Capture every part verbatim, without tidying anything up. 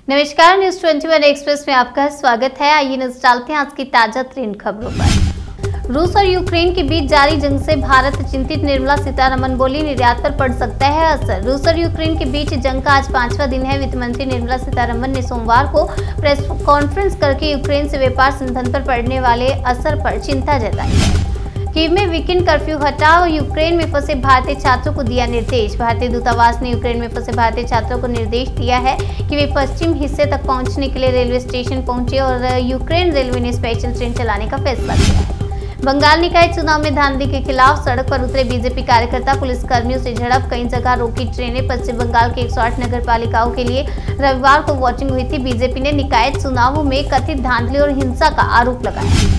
नमस्कार, न्यूज इक्कीस एक्सप्रेस में आपका स्वागत है। आइए नजर डालते हैं आज की ताजा ट्रेंड खबरों पर। रूस और यूक्रेन के बीच जारी जंग से भारत चिंतित, निर्मला सीतारमण बोली निर्यात पर पड़ सकता है असर। रूस और यूक्रेन के बीच जंग का आज पांचवा दिन है। वित्त मंत्री निर्मला सीतारमण ने सोमवार को प्रेस कॉन्फ्रेंस करके यूक्रेन से व्यापार संबंध पर पड़ने वाले असर पर चिंता जताई है। कीव में वीकेंड कर्फ्यू हटाओ, यूक्रेन में फंसे भारतीय छात्रों को दिया निर्देश। भारतीय दूतावास ने यूक्रेन में फंसे भारतीय छात्रों को निर्देश दिया है कि वे पश्चिम हिस्से तक पहुंचने के लिए रेलवे स्टेशन पहुंचे और यूक्रेन रेलवे ने स्पेशल ट्रेन चलाने का फैसला किया है। बंगाल निकाय चुनाव में धांधली के खिलाफ सड़क पर उतरे बीजेपी कार्यकर्ता, पुलिस कर्मियों से झड़प, कई जगह रोकी ट्रेनें। पश्चिम बंगाल के एक सौ आठ नगर पालिकाओं के लिए रविवार को वोटिंग हुई थी। बीजेपी ने निकाय चुनावों में कथित धांधली और हिंसा का आरोप लगाया।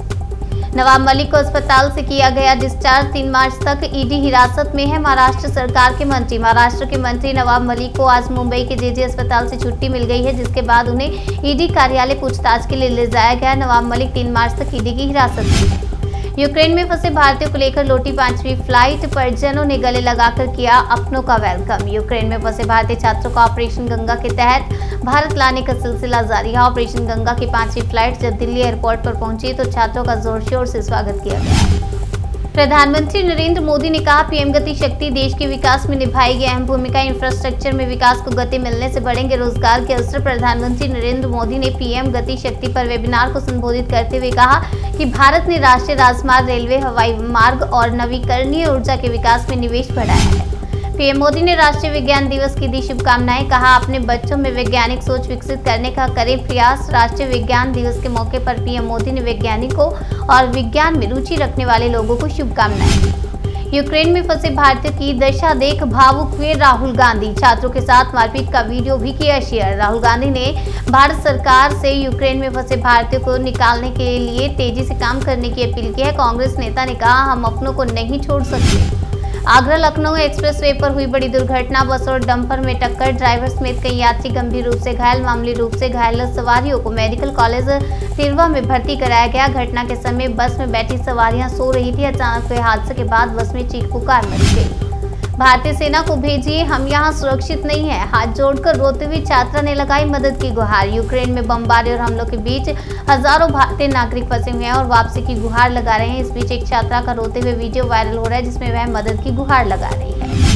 नवाब मलिक को अस्पताल से किया गया डिस्चार्ज, तीन मार्च तक ईडी हिरासत में है महाराष्ट्र सरकार के मंत्री। महाराष्ट्र के मंत्री नवाब मलिक को आज मुंबई के जेजे अस्पताल से छुट्टी मिल गई है, जिसके बाद उन्हें ईडी कार्यालय पूछताछ के लिए ले जाया गया। नवाब मलिक तीन मार्च तक ईडी की हिरासत में है। यूक्रेन में फंसे भारतीयों को लेकर लौटी पांचवी फ्लाइट, परिजनों ने गले लगाकर किया अपनों का वेलकम। यूक्रेन में फंसे भारतीय छात्रों को ऑपरेशन गंगा के तहत भारत लाने का सिलसिला जारी है। ऑपरेशन गंगा की पांचवी फ्लाइट जब दिल्ली एयरपोर्ट पर पहुंची तो छात्रों का जोर शोर से स्वागत किया गया। प्रधानमंत्री नरेंद्र मोदी ने कहा, पीएम गति शक्ति देश के विकास में निभाएगी अहम भूमिका। इंफ्रास्ट्रक्चर में विकास को गति मिलने से बढ़ेंगे रोजगार के अवसर। प्रधानमंत्री नरेंद्र मोदी ने पीएम गति शक्ति पर वेबिनार को संबोधित करते हुए कहा कि भारत ने राष्ट्रीय राजमार्ग, रेलवे, हवाई मार्ग और नवीकरणीय ऊर्जा के विकास में निवेश बढ़ाया है। पीएम मोदी ने राष्ट्रीय विज्ञान दिवस की दी शुभकामनाएं, कहा अपने बच्चों में वैज्ञानिक सोच विकसित करने का करें प्रयास। राष्ट्रीय विज्ञान दिवस के मौके पर पीएम मोदी ने वैज्ञानिकों और विज्ञान में रुचि रखने वाले लोगों को शुभकामनाएं दी। यूक्रेन में फंसे भारतीयों की दशा देख भावुक हुए राहुल गांधी, छात्रों के साथ मारपीट का वीडियो भी किया शेयर। राहुल गांधी ने भारत सरकार से यूक्रेन में फंसे भारतीयों को निकालने के लिए तेजी से काम करने की अपील की है। कांग्रेस नेता ने कहा, हम अपनों को नहीं छोड़ सकते। आगरा लखनऊ एक्सप्रेसवे पर हुई बड़ी दुर्घटना, बस और डंपर में टक्कर, ड्राइवर समेत कई यात्री गंभीर रूप से घायल। मामूली रूप से घायल सवारियों को मेडिकल कॉलेज तिरवा में भर्ती कराया गया। घटना के समय बस में बैठी सवारियां सो रही थी। अचानक हुए हादसे के बाद बस में चीख पुकार मच गई। भारतीय सेना को भेजिए, हम यहाँ सुरक्षित नहीं है, हाथ जोड़कर रोते हुए छात्रा ने लगाई मदद की गुहार। यूक्रेन में बमबारी और हमलों के बीच हजारों भारतीय नागरिक फंसे हुए हैं और वापसी की गुहार लगा रहे हैं। इस बीच एक छात्रा का रोते हुए वीडियो वायरल हो रहा है, जिसमें वह मदद की गुहार लगा रही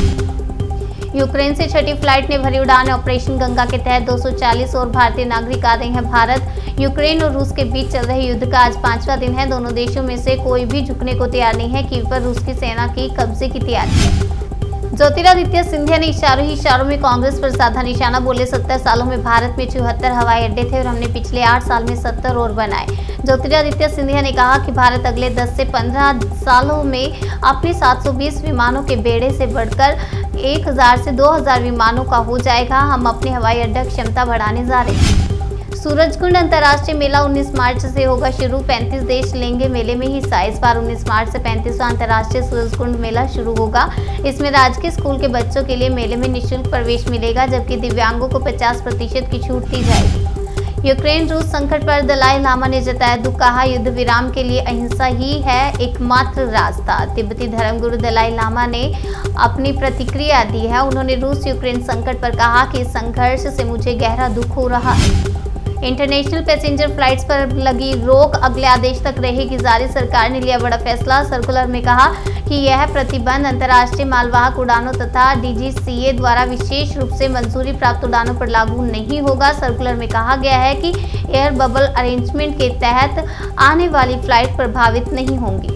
है। यूक्रेन से छठी फ्लाइट ने भरी उड़ान, ऑपरेशन गंगा के तहत दो सौ चालीस और भारतीय नागरिक आ रहे हैं भारत। यूक्रेन और रूस के बीच चल रहे युद्ध का आज पांचवा दिन है। दोनों देशों में से कोई भी झुकने को तैयार नहीं है। कीव पर रूस की सेना की कब्जे की तैयारी है। ज्योतिरादित्य सिंधिया ने इशारों ही इशारों में कांग्रेस पर साधा निशाना, बोले सत्तर सालों में भारत में चौहत्तर हवाई अड्डे थे और हमने पिछले आठ साल में सत्तर और बनाए। ज्योतिरादित्य सिंधिया ने कहा कि भारत अगले दस से पंद्रह सालों में अपने सात सौ बीस विमानों के बेड़े से बढ़कर एक हज़ार से दो हज़ार विमानों का हो जाएगा। हम अपने हवाई अड्डा क्षमता बढ़ाने जा रहे हैं। सूरजकुंड अंतर्राष्ट्रीय मेला उन्नीस मार्च से होगा शुरू, पैंतीस देश लेंगे मेले में हिस्सा। इस बार उन्नीस मार्च से पैंतीसवां अंतर्राष्ट्रीय सूरजकुंड मेला शुरू होगा। इसमें राजकीय स्कूल के बच्चों के लिए मेले में निःशुल्क प्रवेश मिलेगा, जबकि दिव्यांगों को पचास प्रतिशत की छूट दी जाएगी। यूक्रेन रूस संकट पर दलाई लामा ने जताया दुख, कहा युद्ध विराम के लिए अहिंसा ही है एकमात्र रास्ता। तिब्बती धर्मगुरु दलाई लामा ने अपनी प्रतिक्रिया दी है। उन्होंने रूस यूक्रेन संकट पर कहा कि इस संघर्ष से मुझे गहरा दुख हो रहा है। इंटरनेशनल पैसेंजर फ्लाइट्स पर लगी रोक अगले आदेश तक रहेगी जारी, सरकार ने लिया बड़ा फैसला। सर्कुलर में कहा कि यह प्रतिबंध अंतर्राष्ट्रीय मालवाहक उड़ानों तथा डीजीसीए द्वारा विशेष रूप से मंजूरी प्राप्त उड़ानों पर लागू नहीं होगा। सर्कुलर में कहा गया है कि एयर बबल अरेंजमेंट के तहत आने वाली फ्लाइट प्रभावित नहीं होंगी।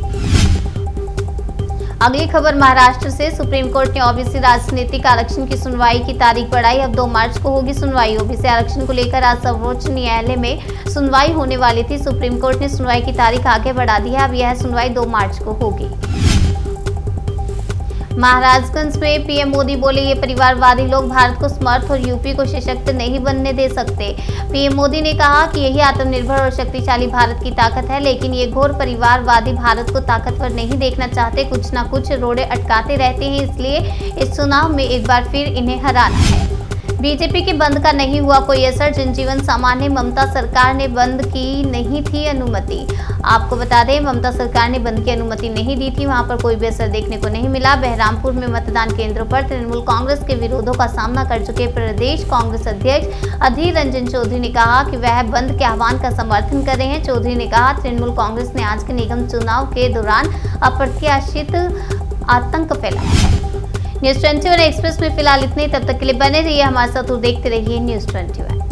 अगली खबर महाराष्ट्र से, सुप्रीम कोर्ट ने ओबीसी राजनीतिक आरक्षण की सुनवाई की तारीख बढ़ाई। अब दो मार्च को होगी सुनवाई। ओबीसी आरक्षण को लेकर आज सर्वोच्च न्यायालय में सुनवाई होने वाली थी। सुप्रीम कोर्ट ने सुनवाई की तारीख आगे बढ़ा दी है। अब यह सुनवाई दो मार्च को होगी। महाराजगंज में पीएम मोदी बोले, ये परिवारवादी लोग भारत को समर्थ और यूपी को सशक्त नहीं बनने दे सकते। पीएम मोदी ने कहा कि यही आत्मनिर्भर और शक्तिशाली भारत की ताकत है, लेकिन ये घोर परिवारवादी भारत को ताकतवर नहीं देखना चाहते, कुछ ना कुछ रोड़े अटकाते रहते हैं, इसलिए इस चुनाव में एक बार फिर इन्हें हराना है। बीजेपी के बंद का नहीं हुआ कोई असर, जनजीवन सामान्य, ममता सरकार ने बंद की नहीं थी अनुमति। आपको बता दें, ममता सरकार ने बंद की अनुमति नहीं दी थी, वहां पर कोई भी असर देखने को नहीं मिला। बहरामपुर में मतदान केंद्रों पर तृणमूल कांग्रेस के विरोधों का सामना कर चुके प्रदेश कांग्रेस अध्यक्ष अधीर रंजन चौधरी ने कहा कि वह बंद के आह्वान का समर्थन कर रहे हैं। चौधरी ने कहा, तृणमूल कांग्रेस ने आज के निगम चुनाव के दौरान अप्रत्याशित आतंक फैलाया है। न्यूज़ ट्वेंटी वन एक्सप्रेस में फिलहाल इतने, तब तक के लिए बने रहिए हमारे साथ और देखते रहिए न्यूज़ ट्वेंटी वन।